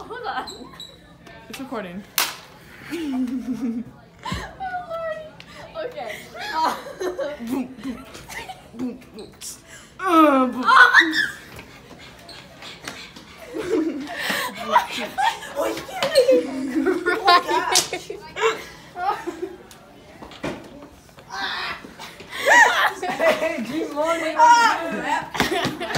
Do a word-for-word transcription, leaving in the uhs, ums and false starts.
hold on. It's recording. Oh, Lordy. Okay. Boom, boom, boom, boom. Uh, boom. Oh Hey, G Morning.